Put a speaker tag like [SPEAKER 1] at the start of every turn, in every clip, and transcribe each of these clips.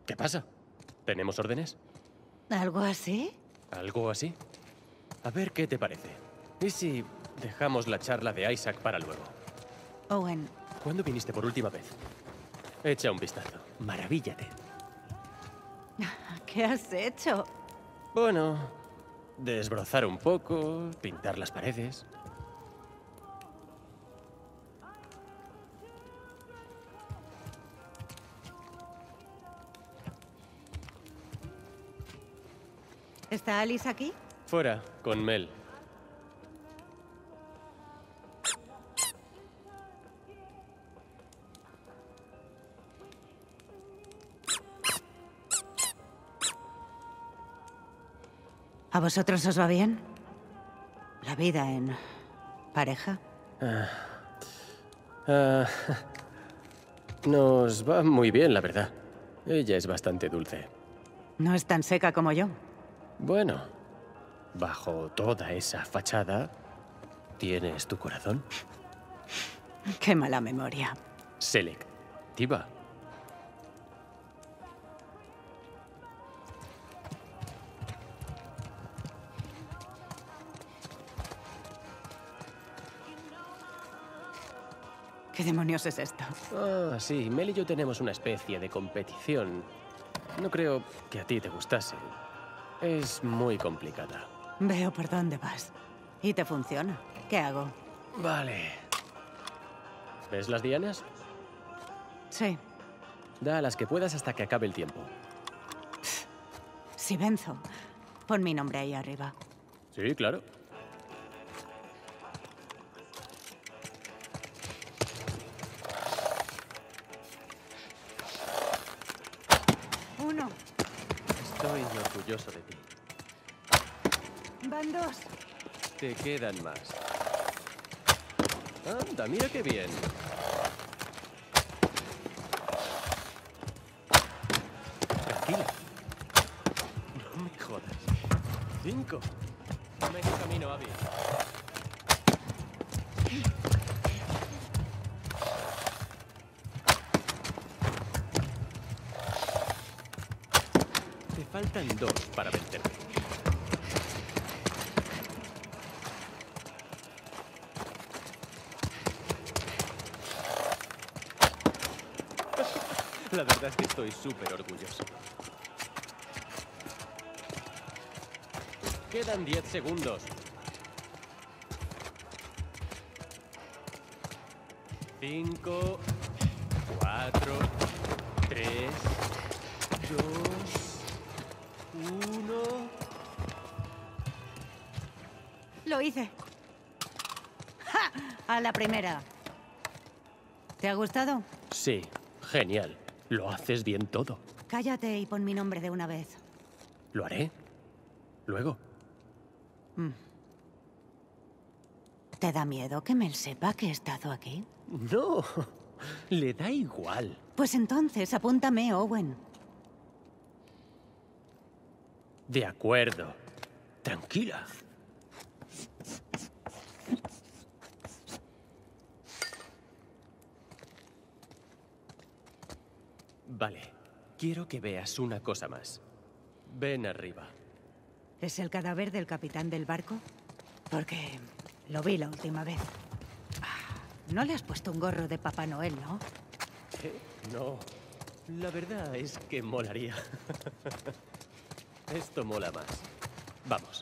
[SPEAKER 1] ¿Qué pasa? ¿Tenemos órdenes?
[SPEAKER 2] ¿Algo así?
[SPEAKER 1] ¿Algo así? A ver qué te parece. ¿Y si dejamos la charla de Isaac para luego?
[SPEAKER 2] Owen,
[SPEAKER 1] ¿Cuándo viniste por última vez? Echa un vistazo. Maravíllate.
[SPEAKER 2] ¿qué has hecho?
[SPEAKER 1] Bueno, desbrozar un poco, pintar las paredes.
[SPEAKER 2] ¿Está Alice aquí?
[SPEAKER 1] Fuera, con Mel.
[SPEAKER 2] ¿A vosotros os va bien? ¿La vida en pareja?
[SPEAKER 1] Nos va muy bien, la verdad. Ella es bastante dulce.
[SPEAKER 2] No es tan seca como yo.
[SPEAKER 1] Bueno, bajo toda esa fachada, ¿tienes tu corazón?
[SPEAKER 2] Qué mala memoria.
[SPEAKER 1] Selectiva.
[SPEAKER 2] ¿Qué demonios es esto?
[SPEAKER 1] Ah, sí, Mel y yo tenemos una especie de competición. No creo que a ti te gustase. Es muy complicada.
[SPEAKER 2] Veo por dónde vas. Y te funciona. ¿Qué hago?
[SPEAKER 1] Vale. ¿Ves las dianas?
[SPEAKER 2] Sí.
[SPEAKER 1] Da a las que puedas hasta que acabe el tiempo.
[SPEAKER 2] Si venzo, pon mi nombre ahí arriba.
[SPEAKER 1] Sí, claro.
[SPEAKER 2] Uno.
[SPEAKER 1] Estoy orgulloso de ti.
[SPEAKER 2] Van dos.
[SPEAKER 1] Te quedan más. Anda, mira qué bien. Tranquila. No me jodas. 5. Medio camino, Abby. Te faltan 2 para vencerme. La verdad es que estoy súper orgulloso. Quedan 10 segundos. 5, 4, 3, 2, 1.
[SPEAKER 2] Lo hice. ¡Ja! A la primera. ¿Te ha gustado?
[SPEAKER 1] Sí, genial. Lo haces bien todo.
[SPEAKER 2] Cállate y pon mi nombre de una vez.
[SPEAKER 1] Lo haré. Luego.
[SPEAKER 2] ¿Te da miedo que Mel sepa que he estado aquí?
[SPEAKER 1] No, le da igual.
[SPEAKER 2] Pues entonces apúntame, Owen.
[SPEAKER 1] De acuerdo. Tranquila. Vale, quiero que veas una cosa más. Ven arriba.
[SPEAKER 2] ¿Es el cadáver del capitán del barco? Porque lo vi la última vez. No le has puesto un gorro de Papá Noel, ¿no?
[SPEAKER 1] No, la verdad es que molaría. Esto mola más. Vamos.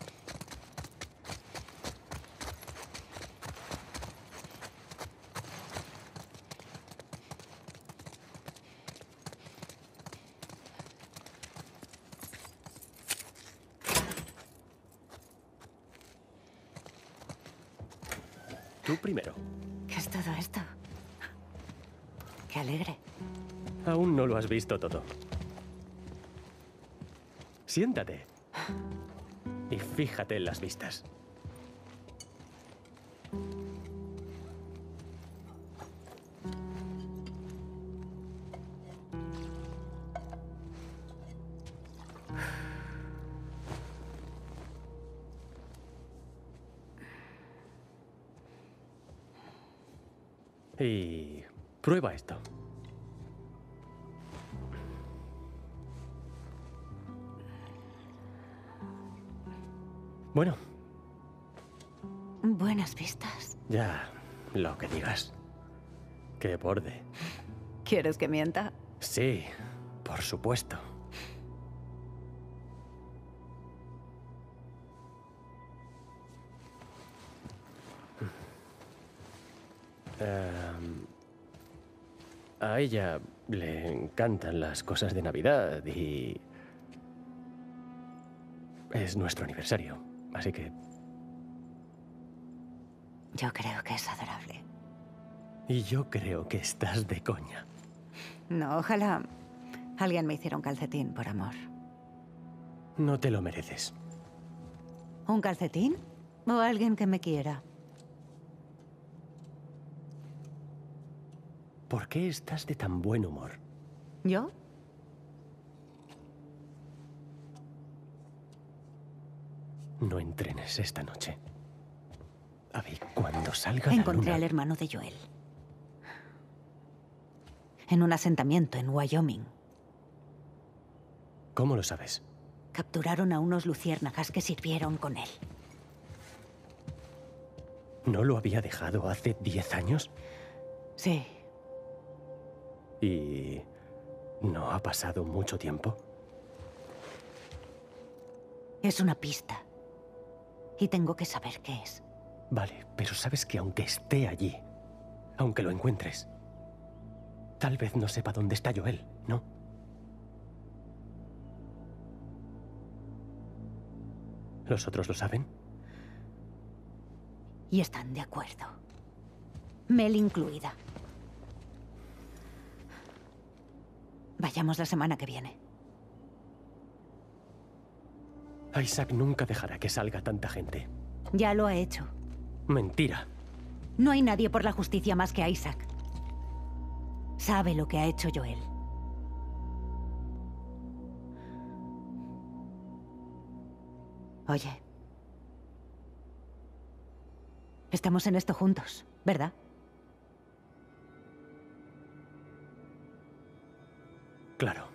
[SPEAKER 1] Tú primero.
[SPEAKER 2] ¿Qué es todo esto? Qué alegre.
[SPEAKER 1] Aún no lo has visto todo. Siéntate. Y fíjate en las vistas. Y prueba esto. Bueno,
[SPEAKER 2] Buenas vistas.
[SPEAKER 1] ya, lo que digas. ¡Qué borde!
[SPEAKER 2] ¿Quieres que mienta?
[SPEAKER 1] Sí, por supuesto. A ella le encantan las cosas de Navidad y... es nuestro aniversario, así que...
[SPEAKER 2] Yo creo que es adorable.
[SPEAKER 1] Y yo creo que estás de coña.
[SPEAKER 2] No, ojalá alguien me hiciera un calcetín por amor.
[SPEAKER 1] No te lo mereces.
[SPEAKER 2] ¿Un calcetín? ¿O alguien que me quiera?
[SPEAKER 1] ¿Por qué estás de tan buen humor?
[SPEAKER 2] ¿Yo?
[SPEAKER 1] No entrenes esta noche. Abby, cuando salga la
[SPEAKER 2] Encontré
[SPEAKER 1] luna...
[SPEAKER 2] al hermano de Joel. En un asentamiento en Wyoming.
[SPEAKER 1] ¿Cómo lo sabes?
[SPEAKER 2] Capturaron a unos luciérnagas que sirvieron con él.
[SPEAKER 1] ¿No lo había dejado hace 10 años?
[SPEAKER 2] Sí.
[SPEAKER 1] ¿Y no ha pasado mucho tiempo?
[SPEAKER 2] Es una pista. Y tengo que saber qué es.
[SPEAKER 1] Vale, pero sabes que aunque esté allí, aunque lo encuentres, tal vez no sepa dónde está Joel, ¿no? ¿Los otros lo saben?
[SPEAKER 2] Y están de acuerdo. Mel incluida. Vayamos la semana que viene.
[SPEAKER 1] Isaac nunca dejará que salga tanta gente.
[SPEAKER 2] Ya lo ha hecho.
[SPEAKER 1] Mentira.
[SPEAKER 2] No hay nadie por la justicia más que Isaac. Sabe lo que ha hecho Joel. Oye. Estamos en esto juntos, ¿verdad?
[SPEAKER 1] Claro.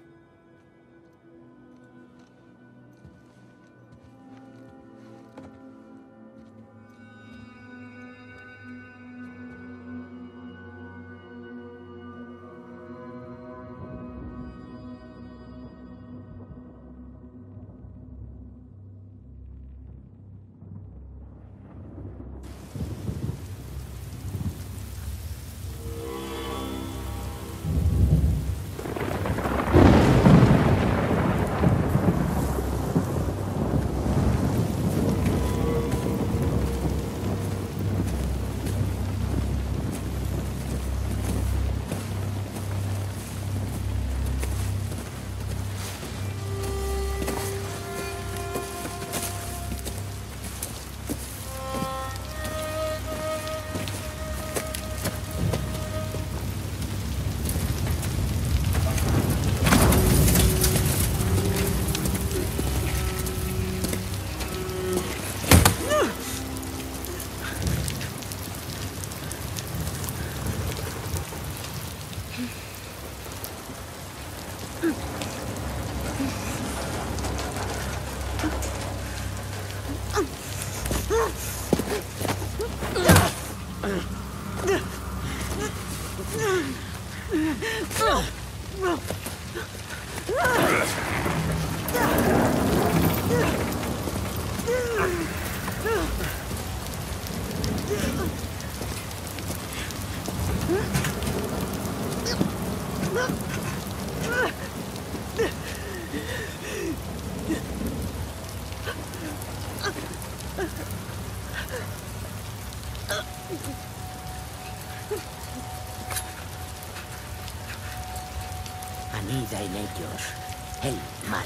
[SPEAKER 3] Anida en ellos el mal.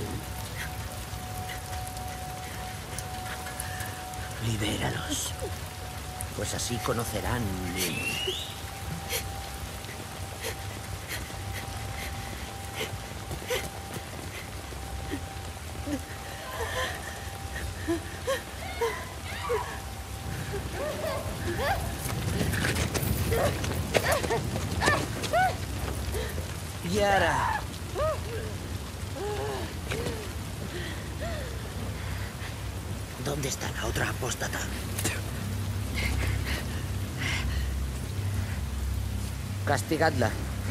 [SPEAKER 3] Libéralos, pues así conocerán mi... Yara. ¿Dónde está la otra apóstata? Castigadla.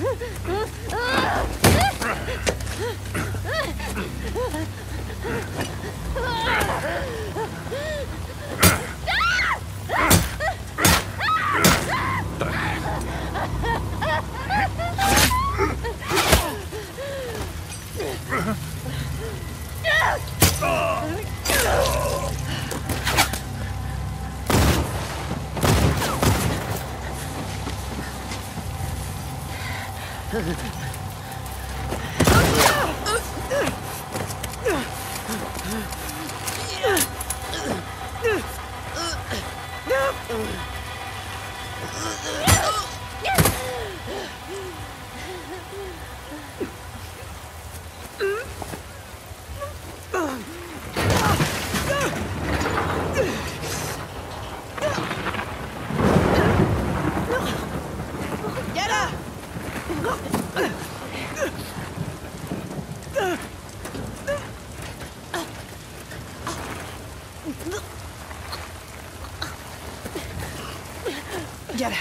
[SPEAKER 4] Yara.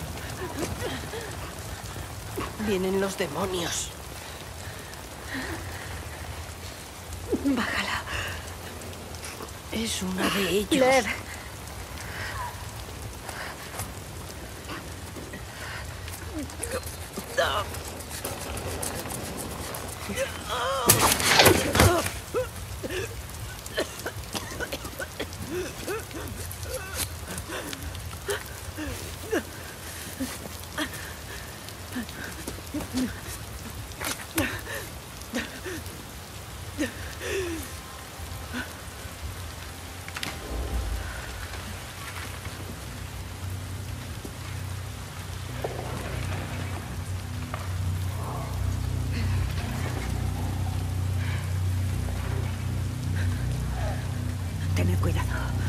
[SPEAKER 4] Vienen los demonios.
[SPEAKER 2] Bájala.
[SPEAKER 4] Es una de ellos.
[SPEAKER 2] Lev. Tened cuidado.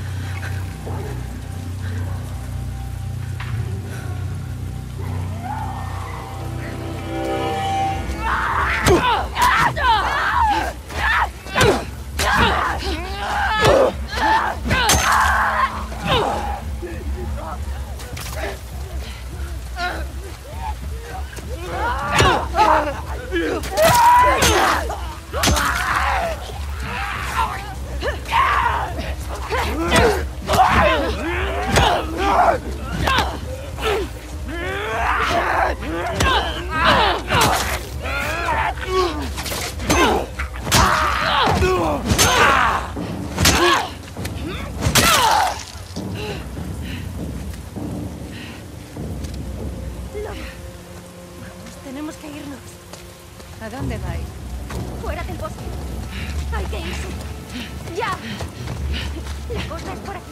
[SPEAKER 5] Tenemos que irnos.
[SPEAKER 2] ¿A dónde vais?
[SPEAKER 5] Fuera del bosque. Hay que irse. ¡Ya! La cosa es por aquí.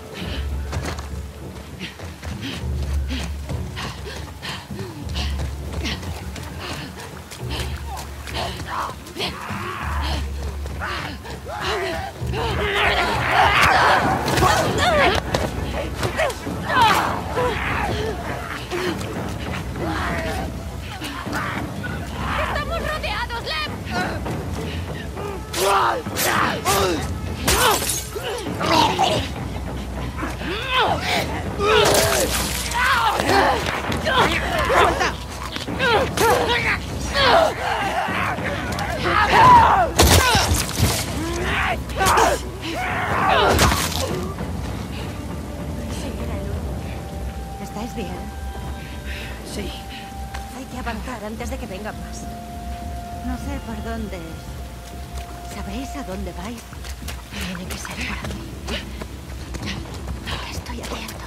[SPEAKER 5] ¡Estamos rodeados, Lev!
[SPEAKER 2] ¿Estáis bien?
[SPEAKER 4] Sí.
[SPEAKER 5] Hay que avanzar antes de que vengan más.
[SPEAKER 2] No sé por dónde. ¿Sabéis a dónde vais?
[SPEAKER 5] Tiene que ser por aquí. Estoy abierto.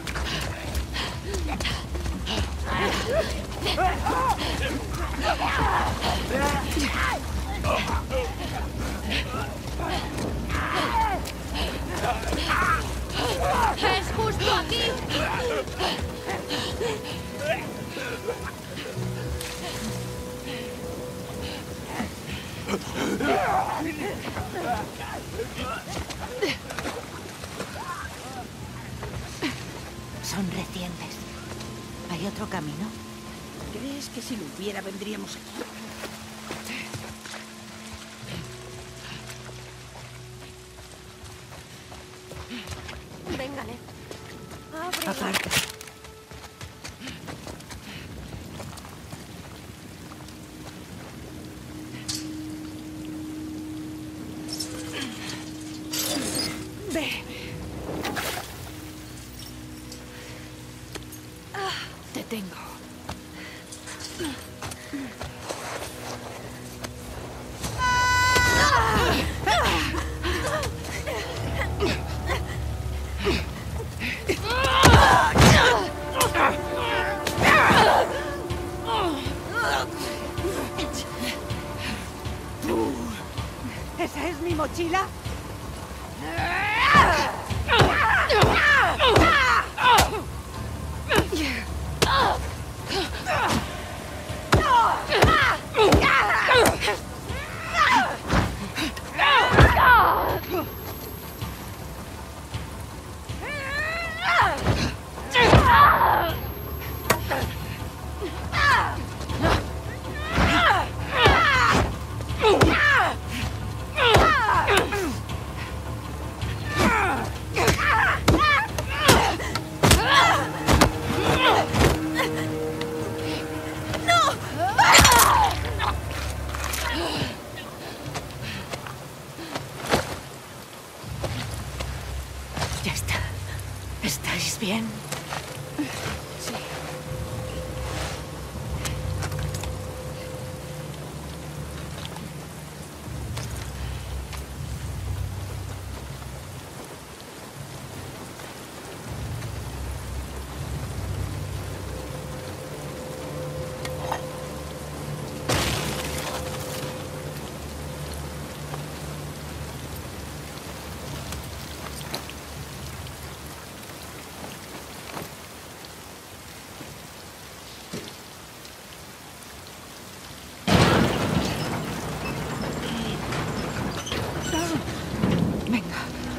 [SPEAKER 5] ¡Es justo aquí!
[SPEAKER 2] Son recientes. ¿Hay otro camino?
[SPEAKER 4] ¿Crees que si lo hubiera vendríamos aquí?
[SPEAKER 2] Aparta. Ve.
[SPEAKER 4] Te tengo.
[SPEAKER 2] ¿Esa es mi mochila? Ya está. ¿Estáis bien?
[SPEAKER 4] Sí.
[SPEAKER 2] Venga.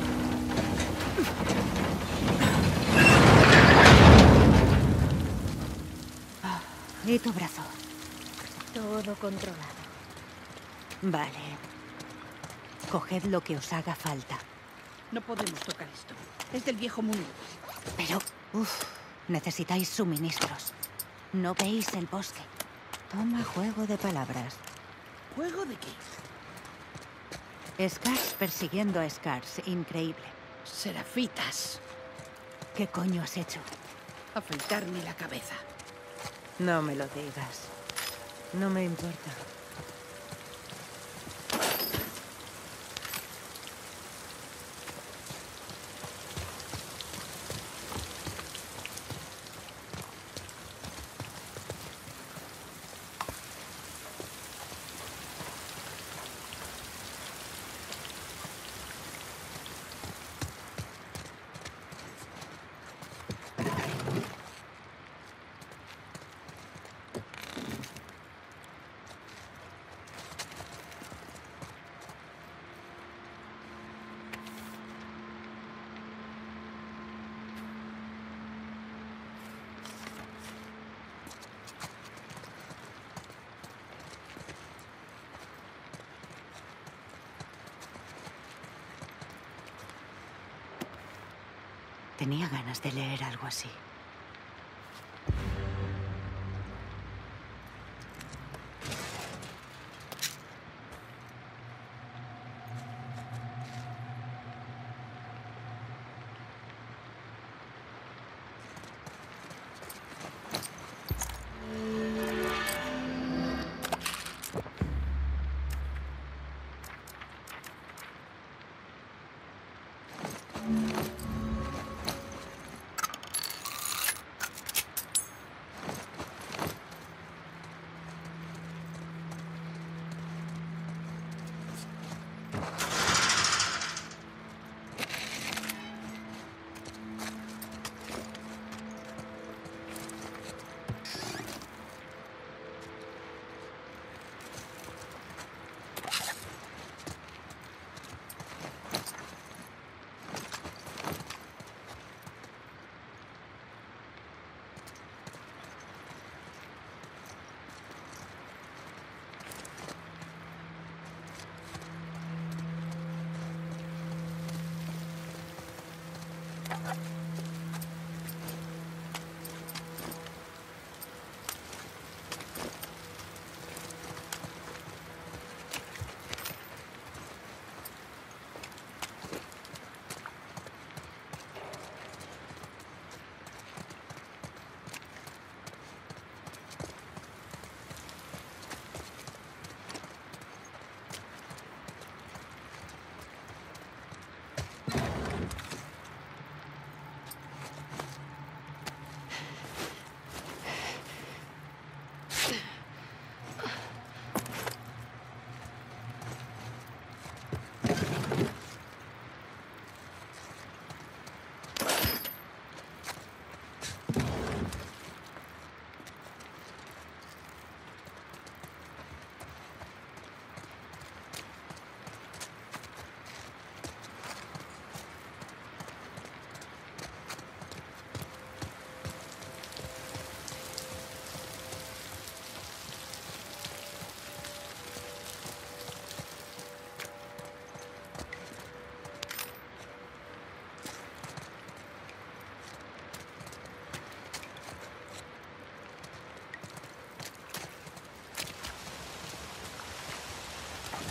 [SPEAKER 2] ¿Y tu brazo?
[SPEAKER 5] Todo controlado.
[SPEAKER 2] Vale. Coged lo que os haga falta.
[SPEAKER 4] No podemos tocar esto. Es del viejo mundo.
[SPEAKER 2] Pero, necesitáis suministros. ¿No veis el bosque? Toma juego de palabras.
[SPEAKER 4] ¿Juego de qué?
[SPEAKER 2] Scars persiguiendo a Scars. Increíble.
[SPEAKER 4] Serafitas.
[SPEAKER 2] ¿Qué coño has hecho?
[SPEAKER 4] Afeitarme la cabeza.
[SPEAKER 2] No me lo digas. No me importa. Tenía ganas de leer algo así.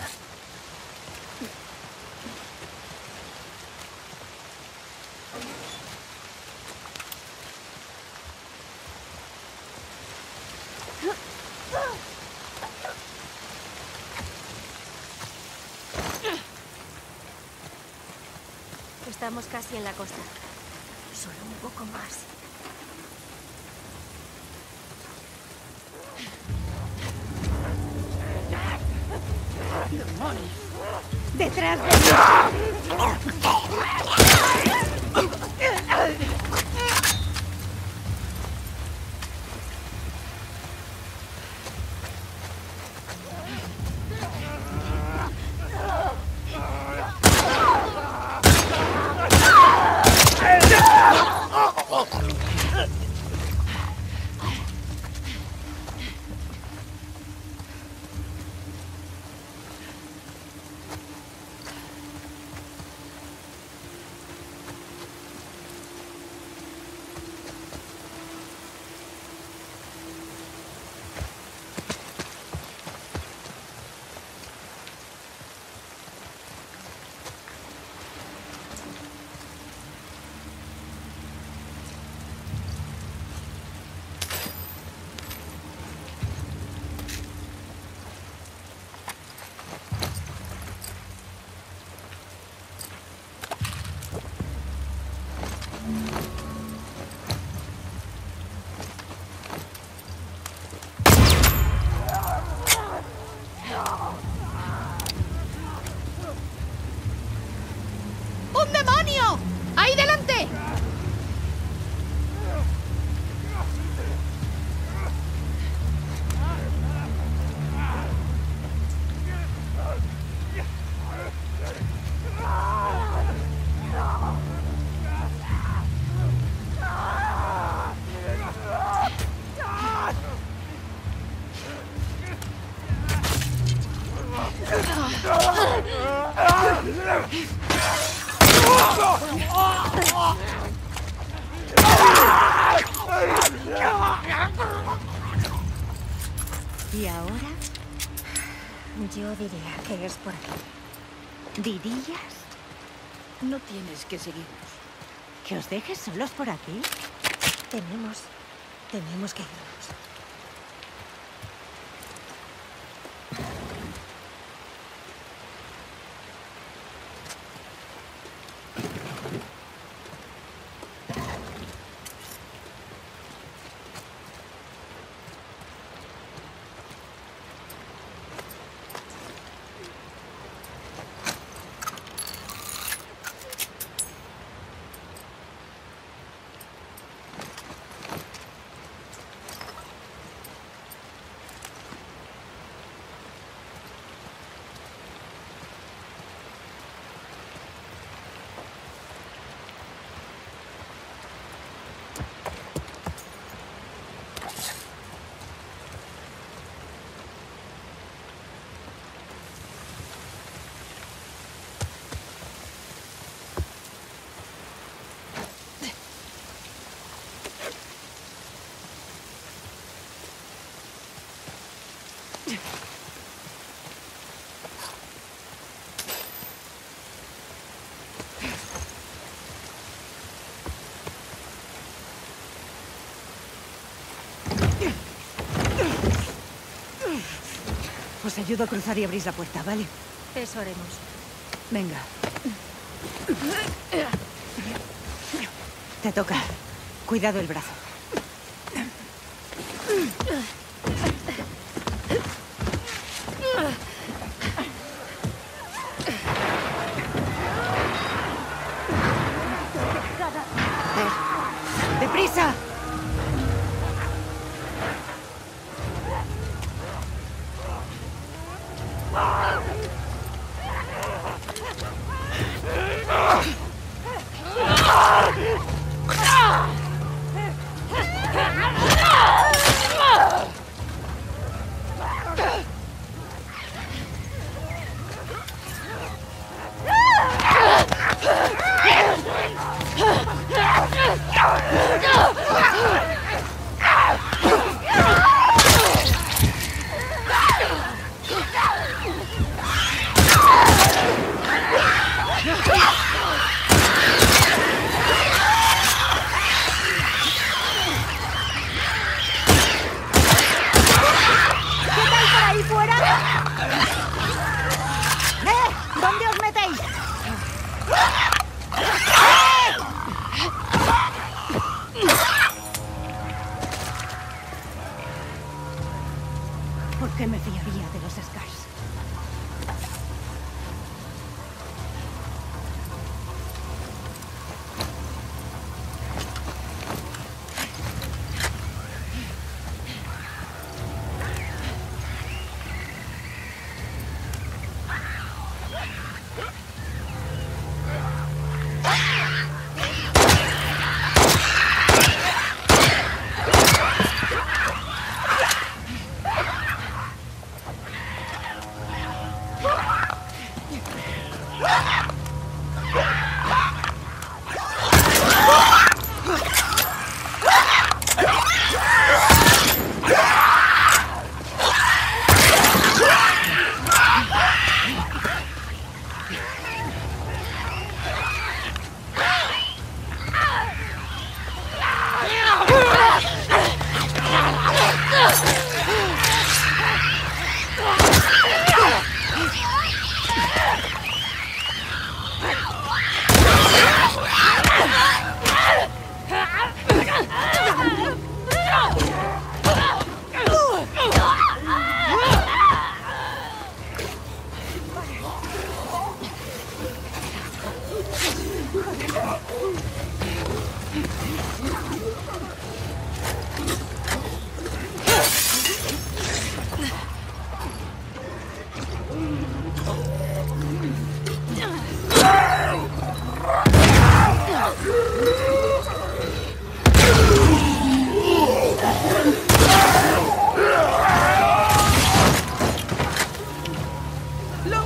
[SPEAKER 5] Estamos casi en la costa. Solo un poco más.
[SPEAKER 4] ¡Demonios!
[SPEAKER 2] ¡Detrás de mí!
[SPEAKER 4] ¡Un demonio! ¡Ahí delante!
[SPEAKER 2] ¿Y ahora?
[SPEAKER 5] Yo diría que es por aquí.
[SPEAKER 2] ¿Dirías
[SPEAKER 4] No tienes que seguirnos.
[SPEAKER 2] que os dejes solos por aquí?
[SPEAKER 5] Tenemos que irnos.
[SPEAKER 2] Os ayudo a cruzar y abrís la puerta, ¿vale?
[SPEAKER 5] Eso haremos.
[SPEAKER 2] Venga. Te toca. Cuidado el brazo. ¡Deprisa!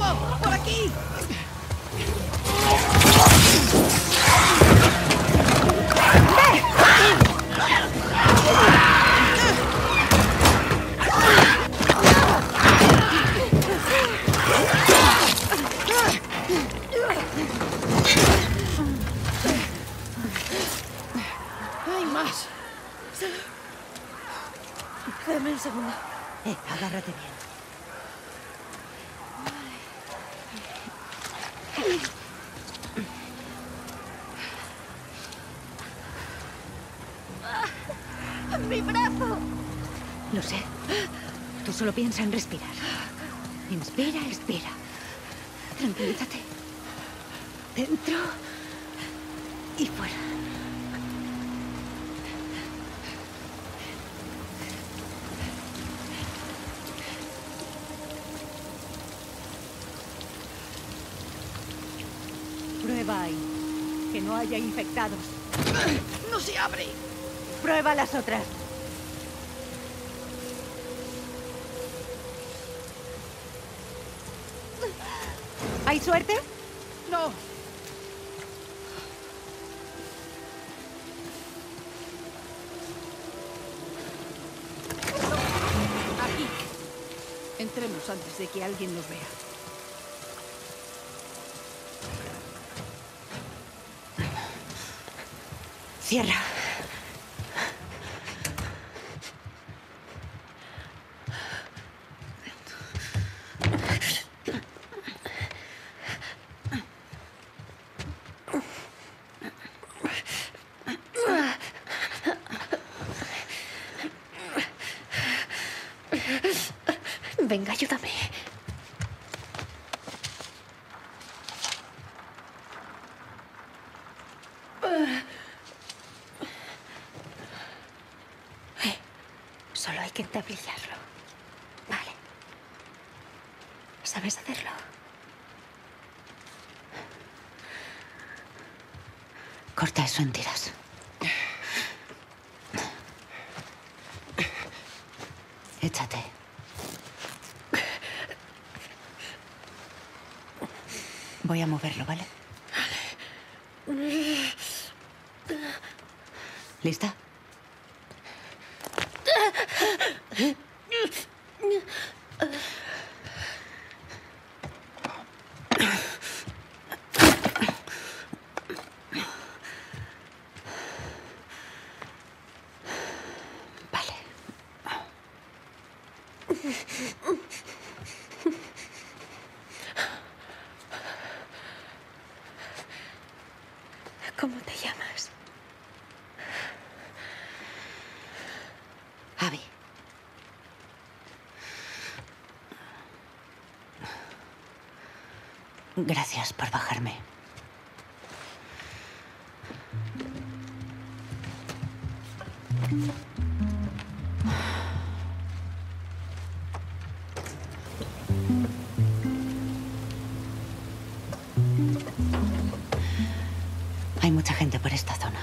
[SPEAKER 4] ¡Algo! ¡Por aquí! Hay más. Dame un segundo.
[SPEAKER 2] Agárrate bien.
[SPEAKER 5] ¡Mi brazo!
[SPEAKER 2] Lo sé. Tú solo piensa en respirar. Inspira, expira. Tranquilízate. Dentro y fuera. Prueba ahí. Que no haya infectados.
[SPEAKER 4] ¡No se abre!
[SPEAKER 2] Prueba las otras. ¿Hay suerte?
[SPEAKER 4] ¡No! Aquí. Entremos antes de que alguien nos vea.
[SPEAKER 2] Cierra.
[SPEAKER 5] Venga, ayúdame. Solo hay que entablillarlo. Vale. ¿Sabes hacerlo?
[SPEAKER 2] Corta eso en tiras. Échate. Voy a moverlo, ¿vale? ¿Lista? Vale.
[SPEAKER 5] ¿Cómo te llamas?
[SPEAKER 2] Abby. Gracias por bajarme. Hay mucha gente por esta zona.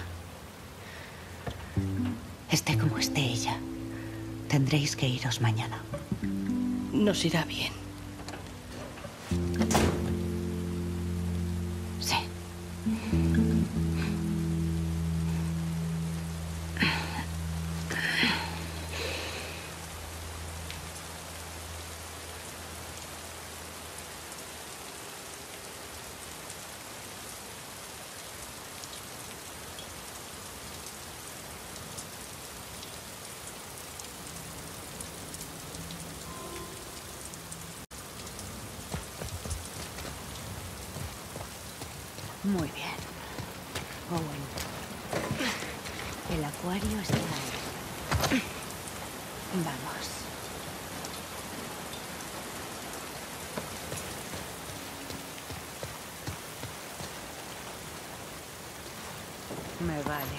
[SPEAKER 2] Esté como esté ella, tendréis que iros mañana.
[SPEAKER 4] Nos irá bien.
[SPEAKER 2] Sí. Muy bien. Owen. El acuario está ahí. Vamos. Me vale.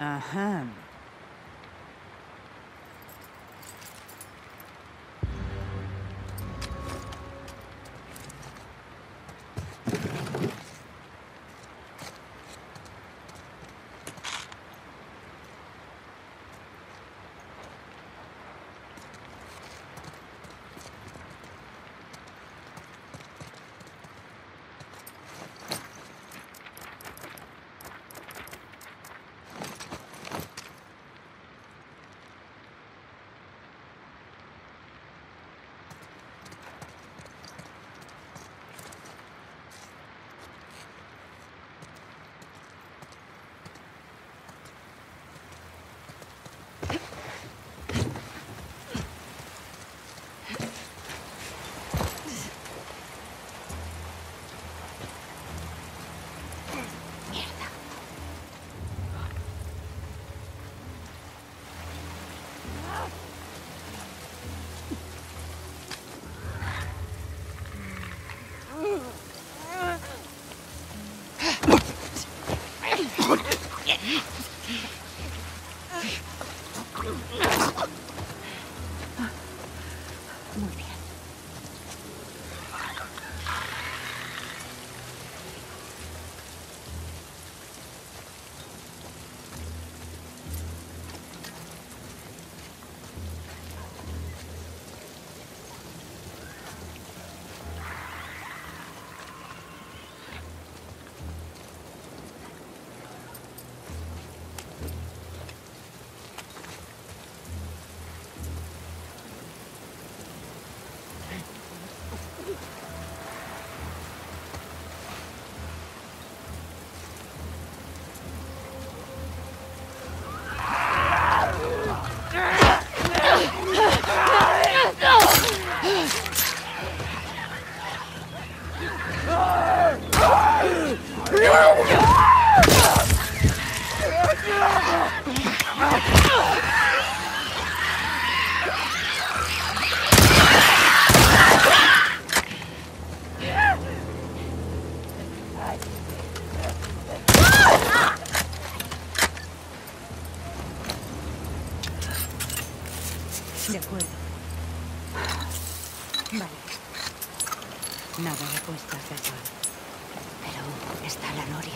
[SPEAKER 2] Ajá. Muy bien. De acuerdo. Vale. Nada de puestas de sol. Pero está la noria.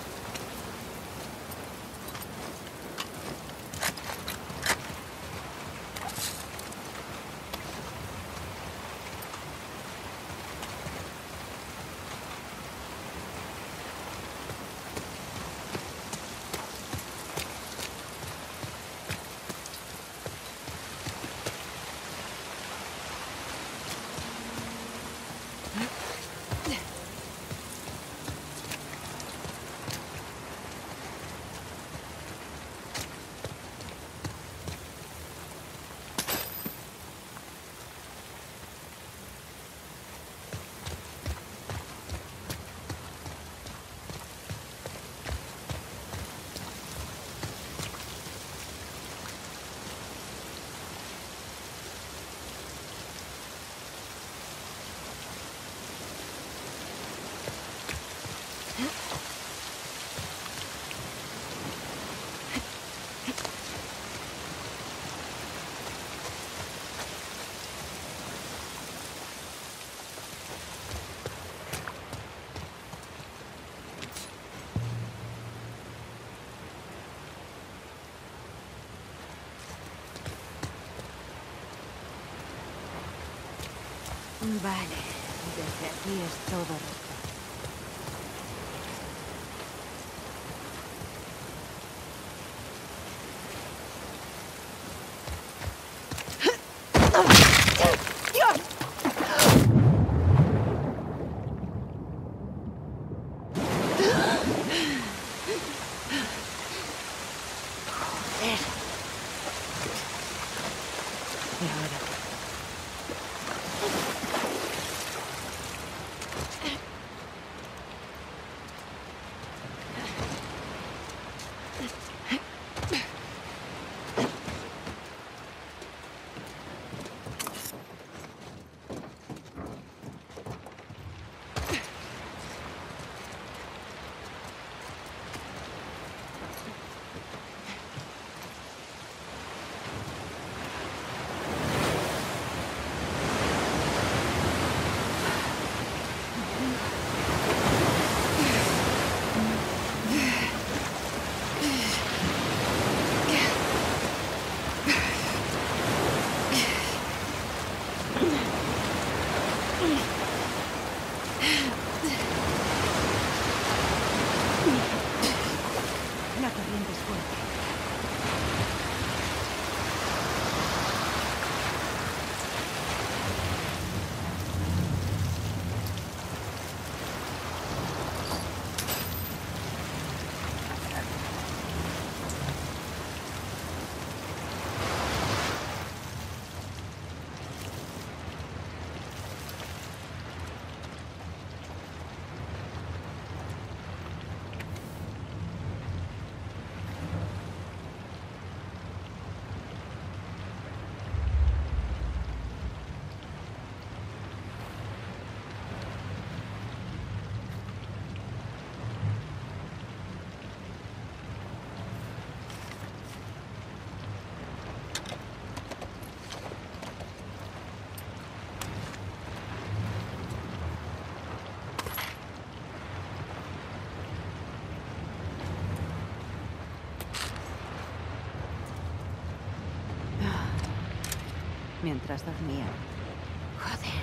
[SPEAKER 2] Vale, desde aquí es todo recto. Y ahora mientras dormía. Joder.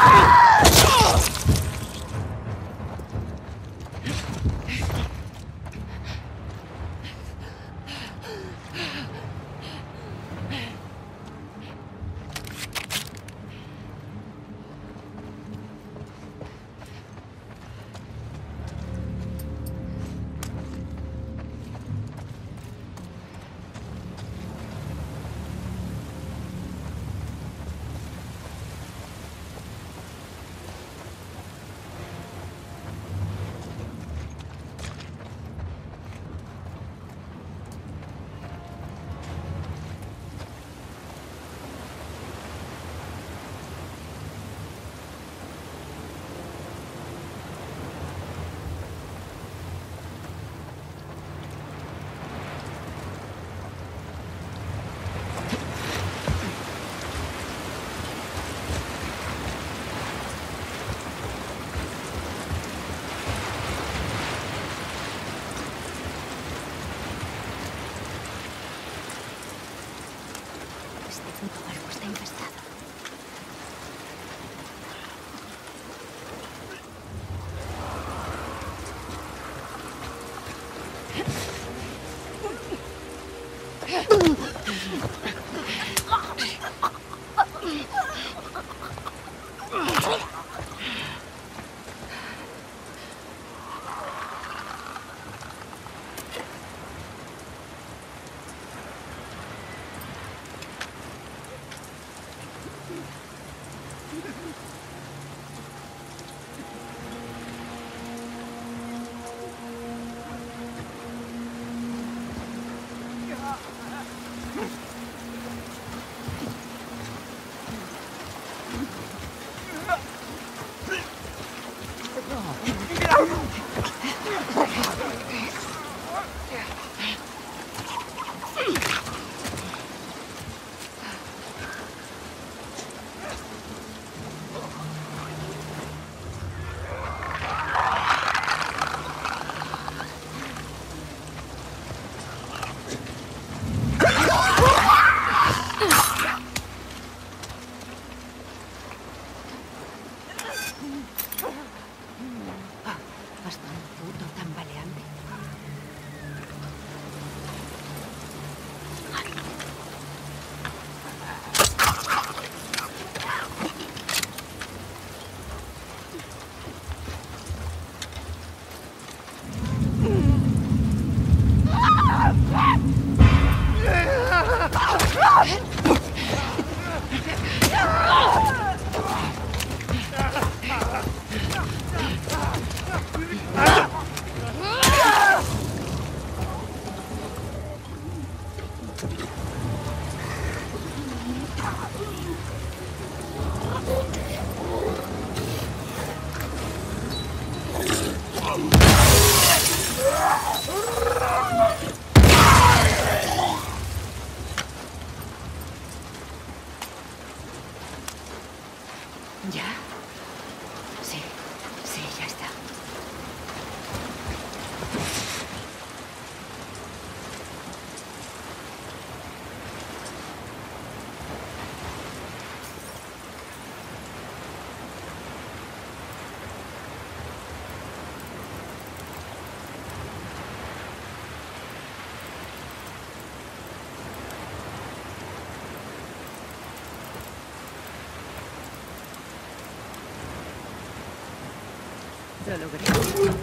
[SPEAKER 5] Este puto barco está infestado. Bastón puto tambaleante. ¿Ya? Sí, sí, ya está. Lo logré.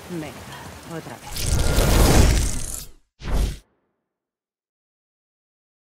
[SPEAKER 2] Venga, otra vez.